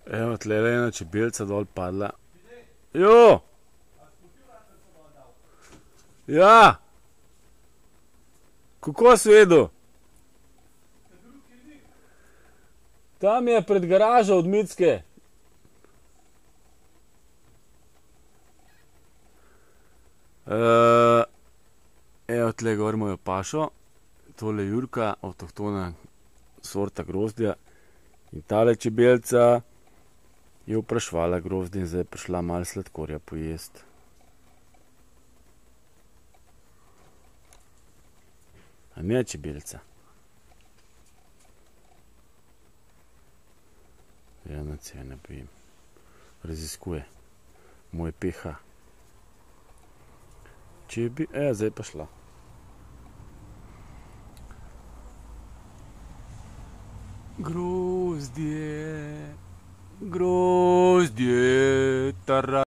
Evo, tlele je ena čebelca dol padla. Jo! Ja! Kako si vedel? Tam je pred garažo od Micke. Evo, tle gor mojo pašo. Tole Jurka, avtohtona sorta grozdja. In tale čebelca je vprašvala grozdje in zdaj je prišla malo sladkorja pojest. A ne, čebelca? Ja, nič se je ne bojim. Raziskuje moj pH. Zdaj je pa šla. Grozdje, grozdje,